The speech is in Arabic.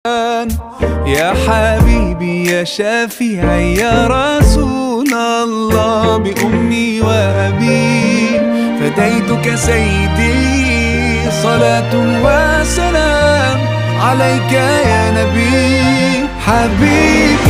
يا حبيبي يا شفيعي يا رسول الله، بأمي وأبي فديتك سيدي، صلاة وسلام عليك يا نبي حبيبي.